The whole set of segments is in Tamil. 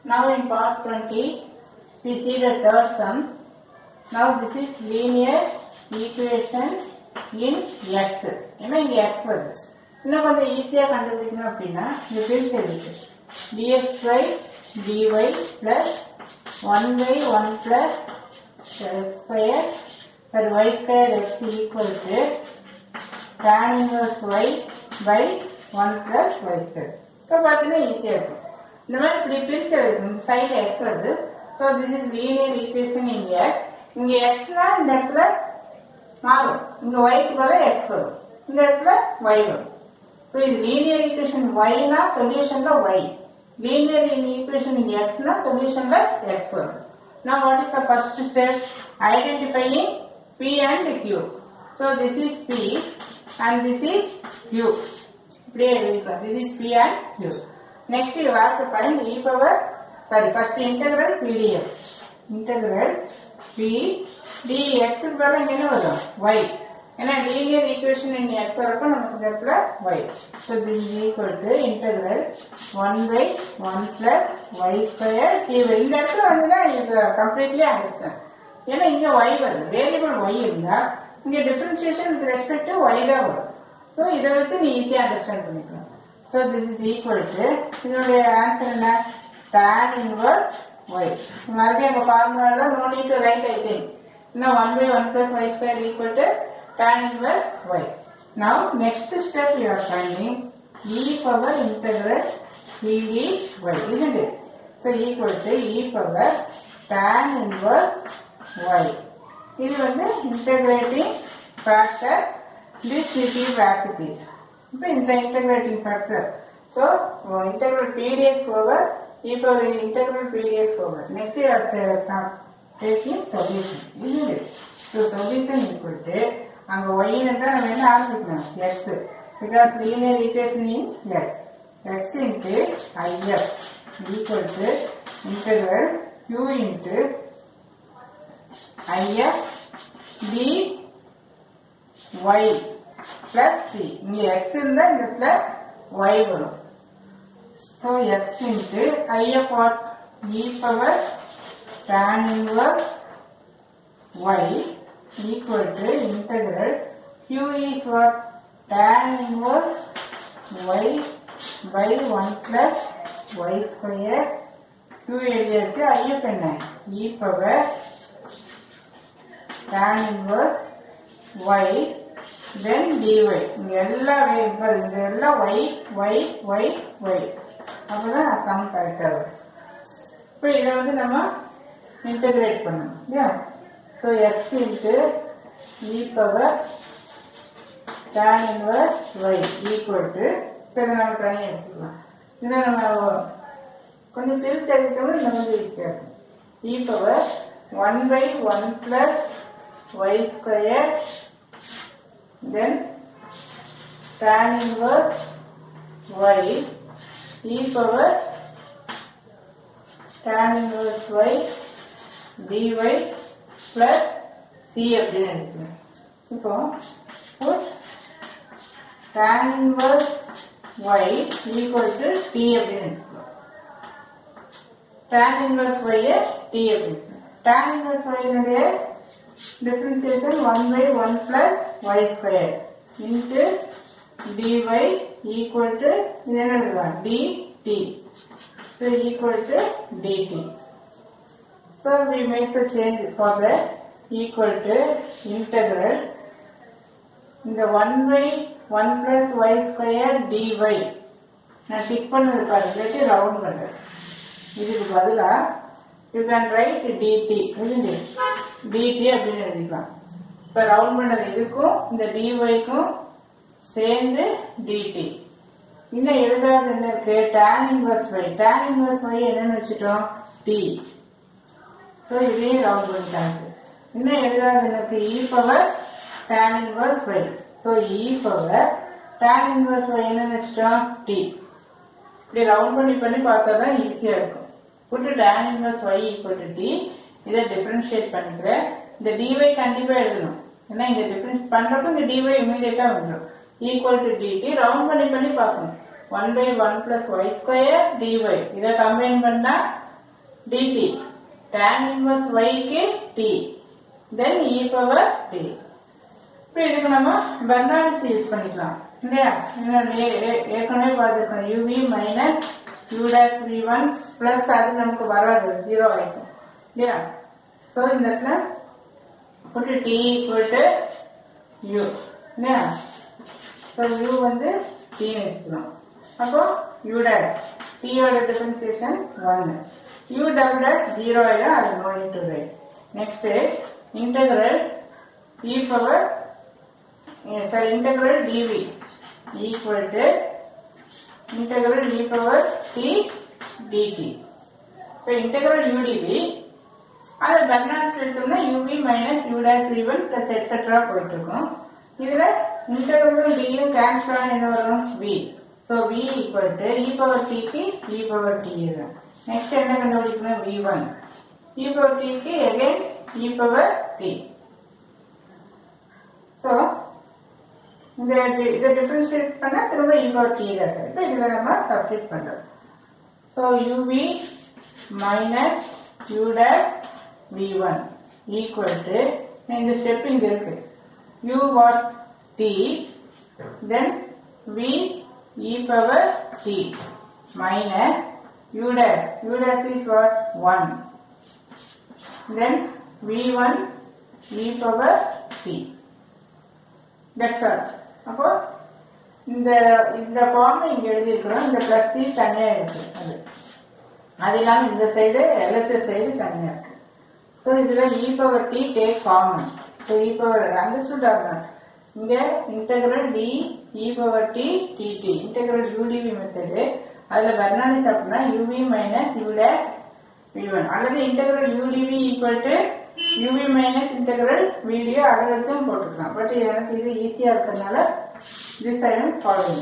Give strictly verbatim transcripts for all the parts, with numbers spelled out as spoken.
Now in part twenty, we see the third sum. Now this is linear equation in x. என்ன இங்க x வருது. இன்னும் கொஞ்சம் ஈஸியா கண்டுபிடிக்கணும் அப்படின்னா இந்த பிரிச்சு இருக்கு. dx by dy plus one by one plus x square or y square x equal to tan inverse y by one plus y square. இப்போ பார்த்தீங்கன்னா ஈஸியா இருக்கும். இந்த மாதிரி இப்படி பிரிச்சு இருக்கு. இந்த சைடு x வருது. So this is linear equation in x. இங்க xனா இந்த இடத்துல மாறும். இங்க y க்கு பதிலா x வரும். இந்த இடத்துல y வரும். So இது linear equation y னா சொல்யூஷன்ல y. Linear equation in x னா சொல்யூஷன்ல x வரும். Now what is the first step? Identifying p and q. So this is p and this is q. இப்படியே எழுதிக்கலாம். This is p and q. Next you have to find e power, sorry, first integral pdf. Integral p dx க்கு பதிலா என்ன வரும்? y. ஏன்னா linear equation in x வரப்ப நமக்கு இந்த இடத்துல y. So this is equal to integral one by one plus y square dy. இந்த இடத்துல வந்துன்னா இது completely understand. ஏன்னா இங்க y வருது. வேரியபிள் y இருந்தா இங்க differentiation with respect to y தான் வரும். So இதை வச்சு நீ ஈஸியா அண்டர்ஸ்டாண்ட் பண்ணிக்கலாம். So this is equal to இதனுடைய ஆன்சர் என்ன? tan inverse y. மறுபடியும் அந்த ஃபார்முலால no need to write anything. Now one by one plus y square equal to tan inverse y. Now next step you are finding e power integral pdy, isn't it? So equal to e power tan inverse y. இது வந்து integrating factor. This will be as it is. இப்போ இந்த integrating factor. So integral pdx over e power integral pdx over. Next we are taking solution, isn't it? So solution equal to அங்க y இருந்தா நம்ம என்ன ஆரம்பிக்கணும்? x. Because linear equation in x. x into if equal to integral q into if dy plus c. இங்க x இருந்தா இந்த இடத்துல y வரும். So x into if what? E power tan inverse y equal to integral q is what? Tan inverse y by one plus y square. q எழுதியாச்சு. if என்ன? E power tan inverse y then dy. இங்க எல்லா இங்க எல்லாம் y y y y. அப்பதான் சம் கரெக்டா வரும். இப்போ இதை வந்து நம்ம இன்டகிரேட் பண்ணணும் இல்லையா? So x into e power tan inverse y equal to, இப்போ இதை நம்ம தனியாக எடுத்துக்கலாம். இதை நம்ம கொஞ்சம் பிரித்து எடுத்தோம்னா இந்த மாதிரி ஈஸியாக இருக்கும். e power one by one plus y square then tan inverse y e power tan inverse y dy plus c அப்படின்னு எடுத்துக்கலாம். இப்போ put tan inverse y equal to t அப்படின்னு எடுத்துக்கலாம். tan inverse y t அப்படின்னு. tan inverse y னுடைய differentiation one by one plus y square into dy equal to இது என்ன எழுதலாம்? dt. So equal to dt. So we make the change for that equal to integral இந்த one by one plus y square dy. நான் டிக் பண்ணது பாருங்க. இல்லாட்டி ரவுண்ட் பண்றேன். இதுக்கு பதிலா you can write dt, isn't it? dt அப்படின்னு எழுதிக்கலாம். இப்ப ரவுண்ட் பண்ணது இதுக்கும் இந்த dy-க்கும் சேர்ந்து dt. இன்னும் எழுதாது என்ன இருக்கு? tan inverse y. tan inverse y என்னன்னு வச்சுட்டோம்? t. So இதையும் ரவுண்ட் பண்ணிட்டாங்க. இன்னும் எழுதாது என்ன இருக்கு? e power tan inverse y. So e power tan inverse y என்னன்னு வச்சுட்டோம்? t. இப்படி ரவுண்ட் பண்ணி பண்ணி பார்த்தாதான் ஈஸியா இருக்கும். put tan inverse y equal to t. இதை டிஃபரன்ஷியேட் பண்ணிக்கிறேன். இந்த dy கண்டிப்பா எழுதணும். ஏன்னா இங்க டிஃபரன்ஸ் பண்றப்ப இந்த dy இமீடியட்டா வந்துடும். ஈக்குவல் டு dt ரவுண்ட் பண்ணி பண்ணி பார்க்கணும். one by one plus y square dy. இதை கம்பைன் பண்ணா dt. Tan inverse y க்கு t. Then e power t. இப்போ இதுக்கு நம்ம பெர்னாலிஸ் யூஸ் பண்ணிக்கலாம் இல்லையா? ஏற்கனவே பார்த்துருக்கோம் uv minus u dash v one plus அது நமக்கு வராது, ஜீரோ ஆயிடும் இல்லையா? ஸோ இந்த இடத்துல போட்டு t equal to u இல்லையா? ஸோ u வந்து t ன்னு வச்சுக்கலாம். அப்போ u dash t ஓட differentiation one, u double dash zero ஆயிடும், அது no into right. Next integral e power sorry integral dv equal to integral e power t dt. So integral udv அது பெர்னாலிஸ் எடுத்தோம்னா uv minus u dash v one plus etc போயிட்டு இருக்கும். இதுல integral d யும் கேன்சல் ஆன என்ன வரும் v. So v equal to e power t க்கு e power t இருக்கும். நெக்ஸ்ட் என்ன கண்டுபிடிக்கணும் v one e power t க்கு again e power t. So இந்த இதை டிஃபரன்ஷியேட் பண்ணா திரும்ப e power t இருக்கு. இப்போ இதுல நம்ம சப்ஸ்டிட் பண்றோம். So uv minus u dash v one equal to இந்த ஸ்டெப் இங்க இருக்கு u what t then v e power t minus u dash u dash is what one then v one e power t. That's all. அப்போ இந்த இந்த ஃபார்ம் இங்க எழுதி இருக்கிறோம். இந்த பிளஸ் சி தனியா இருக்கு, அது அது இல்லாம இந்த சைடு எல்எஸ்எஸ் சைடு தனியா இருக்கு. ஸோ இதுல e power t take common. So e power understood ஆகணும். இங்க integral t e power t dt integral udv method. அதுல பெர்னாலிஸ் அப்படின்னா uv minus u dash v one அல்லது integral udv equal to uv minus integral video அதை வச்சும் போட்டுக்கலாம். பட் எனக்கு இது ஈஸியா இருக்கிறதுனால this I am following.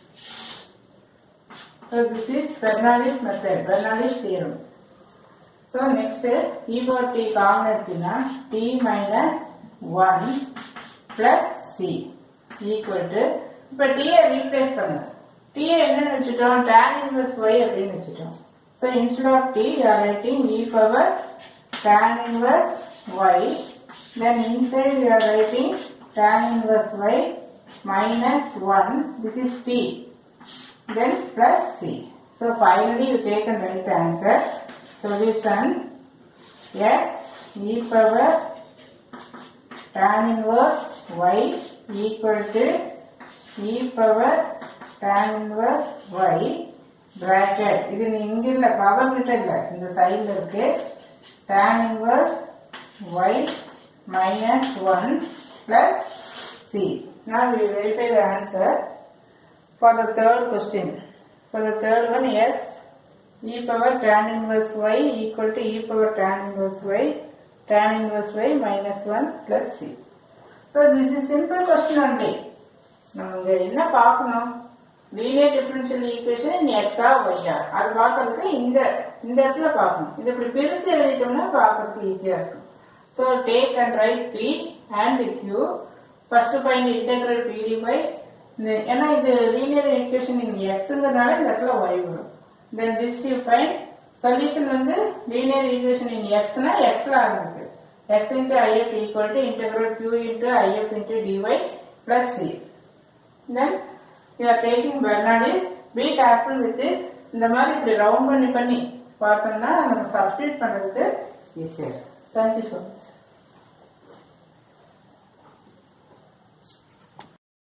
So this is Bernoulli's method, Bernoulli's theorem. So next e power t common எடுத்தீங்கன்னா t minus one plus c equal to இப்ப t ஐ ரீப்ளேஸ் பண்ணுங்க. t ஐ என்னன்னு வச்சுட்டோம் tan inverse y அப்படின்னு வச்சுட்டோம். So instead of t you are writing e power tan inverse y, then inside you are writing tan inverse y minus one, this is t, then plus c. So finally you take and write the answer. Solution x e power tan inverse y equal to e power tan inverse y bracket, இது இங்க இல்ல பவர் கிட்ட இல்ல இந்த சைடுல இருக்கு, tan inverse y minus one plus c. Now we will verify the answer for the third question. For the third one, yes, e power tan inverse y equal to e power tan inverse y, tan inverse y minus one plus c. So this is simple question only. நம்ம என்ன பார்க்கணும், லீனியர் டிஃபரன்ஷியல் ஈக்குவேஷன் இன் எக்ஸா ஒய்யா அது பார்க்கறதுக்கு இந்த இந்த இடத்துல பார்க்கணும். இது இப்படி பிரிச்சு எழுதிட்டோம்னா பார்க்கறதுக்கு ஈஸியா இருக்கும். So take and write P and Q. First find integral P d by, ஏன்னா இது லீனியர் ஈக்குவேஷன் இன் எக்ஸ்ங்கிறதுனால இந்த இடத்துல ஒய் வரும். Then this you find solution வந்து லீனியர் ஈக்குவேஷன் இன் எக்ஸ்னா எக்ஸ்ல ஆரம்பிக்கு x into IF equal to integral Q into IF into dy plus C. Then you are taking Bernoulli. Be careful with it. இந்த மாதிரி இப்படி ரவுண்ட் பண்ணி பண்ணி பார்த்தோம்னா நம்ம சப்ஸ்டிட் பண்றதுக்கு ஈஸியா. Thank you so much.